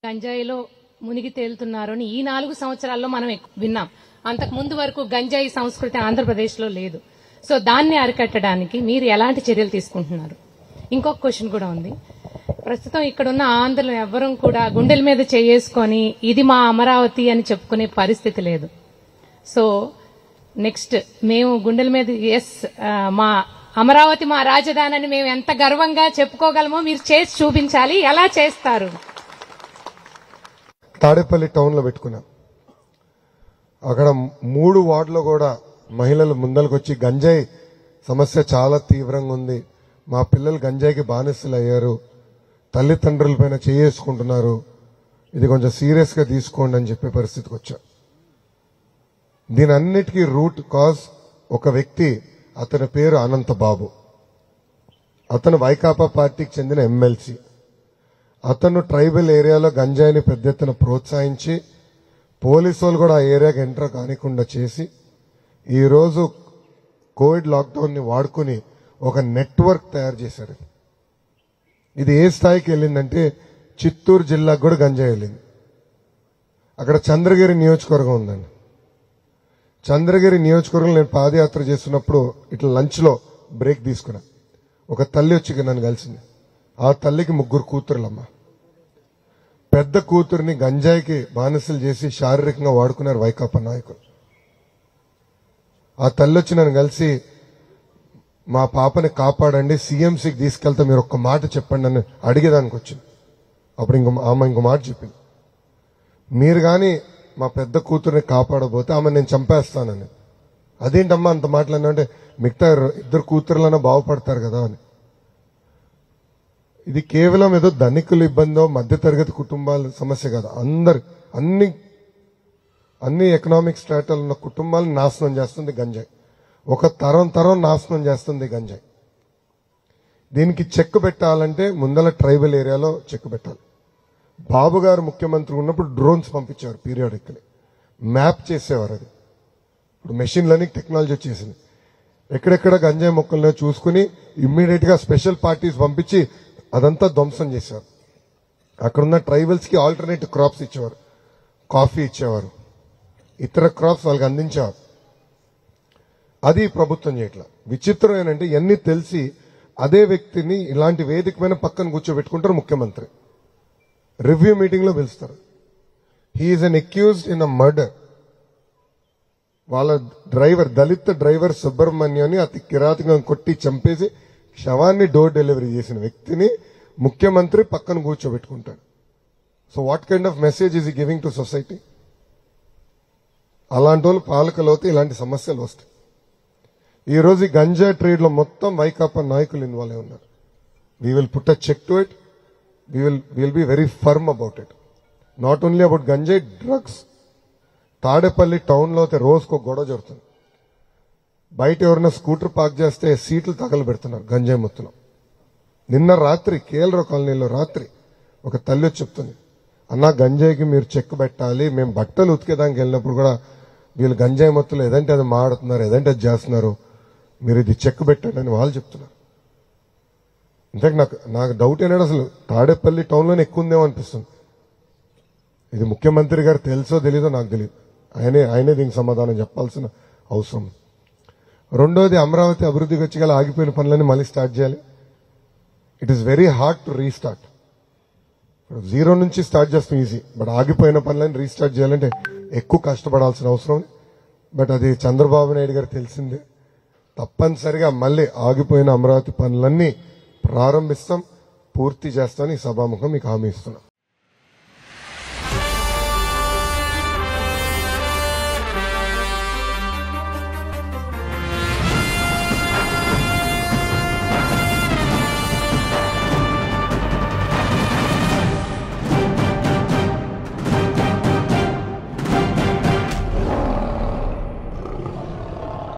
గంజాయిలో మునిగి తేలుతున్నారు అని ఈ 4 సంవత్సరాల్లో మనం విన్నాం. అంతకు ముందు వరకు గంజాయి సంస్కృతి ఆంధ్రప్రదేశ్లో లేదు. సో దాన్ని అరికట్టడానికి మీరు ఎలాంటి చర్యలు తీసుకుంటున్నారు? ఇంకొక క్వశ్చన్ కూడా ఉంది. ప్రస్తుతం ఇక్కడున్న ఆంధ్రులు ఎవ్వరూ కూడా గుండెల మీద చేసుకొని ఇది మా అమరావతి అని చెప్పుకునే పరిస్థితి లేదు. సో నెక్స్ట్ మేము గుండెల మీద మా అమరావతి మా రాజధాని అని మేము ఎంత గర్వంగా చెప్పుకోగలమో మీరు చేసి చూపించాలి. ఎలా చేస్తారు? తాడేపల్లి టౌన్ లో పెట్టుకున్నాం. అక్కడ 3 వార్డులో కూడా మహిళలు ముందరకు వచ్చి గంజాయి సమస్య చాలా తీవ్రంగా ఉంది, మా పిల్లలు గంజాయికి బానిసలు అయ్యారు, తల్లిదండ్రుల పైన చేసుకుంటున్నారు, ఇది కొంచెం సీరియస్ గా తీసుకోండి అని చెప్పే పరిస్థితికి వచ్చా. దీని అన్నిటికీ రూట్ కాజ్ ఒక వ్యక్తి, అతని పేరు అనంత బాబు. అతను వైకాపా పార్టీకి చెందిన ఎమ్మెల్సీ. అతను ట్రైబల్ ఏరియాలో గంజాయిని పెద్ద ఎత్తున ప్రోత్సహించి పోలీసు వాళ్ళు కూడా ఆ ఏరియాకి ఎంటర్ కానికుండా చేసి ఈరోజు కోవిడ్ లాక్డౌన్ ని వాడుకుని ఒక నెట్వర్క్ తయారు చేశారు. ఇది ఏ స్థాయికి వెళ్ళిందంటే చిత్తూరు జిల్లాకు కూడా గంజాయి వెళ్ళింది. అక్కడ చంద్రగిరి నియోజకవర్గం ఉందండి. చంద్రగిరి నియోజకవర్గంలో నేను పాదయాత్ర చేస్తున్నప్పుడు ఇట్లా లంచ్ లో బ్రేక్ తీసుకున్నా. ఒక తల్లి వచ్చి నన్ను కలిసింది. ఆ తల్లికి 3 కూతురులమ్మ. పెద్ద కూతురిని గంజాయికి బానిసలు చేసి శారీరకంగా వాడుకున్నారు వైకాపా నాయకులు. ఆ తల్లి వచ్చి నన్ను కలిసి మా పాపని కాపాడండి, సీఎంసీకి తీసుకెళ్తే మీరు ఒక్క మాట చెప్పండి అని అడిగేదానికి వచ్చింది. అప్పుడు ఆమె ఇంకో మాట చెప్పింది, మీరు కానీ మా పెద్ద కూతురిని కాపాడబోతే ఆమె నేను చంపేస్తానని. అదేంటమ్మా అంత మాట్లాడినా అంటే మిగతా 2 కూతురులన్నా బాగుపడతారు కదా అని. ఇది కేవలం ఏదో ధనికుల ఇబ్బందో మధ్యతరగతి కుటుంబాల సమస్య కాదు. అన్ని ఎకనామిక్ స్ట్రాటాలు ఉన్న కుటుంబాలను నాశనం చేస్తుంది గంజాయి. ఒక తరం నాశనం చేస్తుంది గంజాయి. దీనికి చెక్ పెట్టాలంటే ముందల ట్రైబల్ ఏరియాలో చెక్ పెట్టాలి. బాబు గారు ముఖ్యమంత్రి ఉన్నప్పుడు డ్రోన్స్ పంపించారు, పీరియాడికలీ మ్యాప్ చేసేవారు. అది ఇప్పుడు మెషిన్ లెర్నింగ్ టెక్నాలజీ వచ్చేసింది. ఎక్కడెక్కడ గంజాయి మొక్కలను చూసుకుని ఇమ్మీడియట్ గా స్పెషల్ పార్టీస్ పంపించి అదంతా ధ్వంసం చేశారు. అక్కడున్న ట్రైబల్స్ కి ఆల్టర్నేటివ్ క్రాప్స్ ఇచ్చేవారు, కాఫీ ఇచ్చేవారు, ఇతర క్రాప్స్ వాళ్ళకి అందించేవారు. అది ప్రభుత్వం చేయట్లా. విచిత్రం ఏంటంటే ఇవన్నీ తెలిసి అదే వ్యక్తిని ఇలాంటి వేదిక పైన పక్కన కూర్చోబెట్టుకుంటారు ముఖ్యమంత్రి. రివ్యూ మీటింగ్ లో పిలుస్తారు. He is an accused in a murder. వాళ్ళ డ్రైవర్, దళిత డ్రైవర్ సుబ్రహ్మణ్యాన్ని అతి కిరాతకంగా కొట్టి చంపేసి శవాన్ని డోర్ డెలివరీ చేసిన వ్యక్తిని ముఖ్యమంత్రి పక్కన కూర్చోబెట్టుకుంటాడు. So what kind of message is he giving to society? అలాంటి వాళ్ళు పాలకులవుతే ఇలాంటి సమస్యలు వస్తాయి. ఈ రోజు ఈ గంజా ట్రేడ్ లో మొత్తం వైకాపా నాయకులు ఇన్వాల్వ్ ఉన్నారు. We will put a check to it. Will be very firm about it. Not only about గంజాయి, డ్రగ్స్. తాడేపల్లి టౌన్ లో అయితే రోజుకో గొడవ జరుగుతుంది. బయట ఎవరైనా స్కూటర్ పార్క్ చేస్తే సీట్లు తగలబెడుతున్నారు గంజాయి మొత్తం. నిన్న రాత్రి కేఎల్రావు కాలనీలో రాత్రి ఒక తల్లి వచ్చి చెప్తుంది, అన్నా గంజాయికి మీరు చెక్ పెట్టాలి, మేము బట్టలు ఉతికేదానికి వెళ్ళినప్పుడు కూడా వీళ్ళు గంజాయి మొత్తంలో ఏదంటే అది మాడుతున్నారు, ఏదంటే అది చేస్తున్నారు, మీరు ఇది చెక్ పెట్టండి అని వాళ్ళు చెప్తున్నారు. ఇంతకు నాకు డౌట్ ఏంటంటే అసలు తాడేపల్లి టౌన్లోనే ఎక్కువ ఉందేమో అనిపిస్తుంది. ఇది ముఖ్యమంత్రి గారు తెలుసో తెలీదో నాకు తెలియదు. ఆయనే దీనికి సమాధానం చెప్పాల్సిన అవసరం. రెండోది, అమరావతి అభివృద్ధికి వచ్చి గల ఆగిపోయిన పనులన్నీ మళ్ళీ స్టార్ట్ చేయాలి. It is very hard to restart. Zero నుంచి స్టార్ట్ చేస్తాం ఈజీ, బట్ ఆగిపోయిన పనులన్నీ రీస్టార్ట్ చేయాలంటే ఎక్కువ కష్టపడాల్సిన అవసరం. బట్ అది చంద్రబాబు నాయుడు గారు తెలిసిందే. తప్పనిసరిగా మళ్ళీ ఆగిపోయిన అమరావతి పనులన్నీ ప్రారంభిస్తాం, పూర్తి చేస్తామని ఈ సభాముఖం మీకు హామీ ఇస్తున్నాం.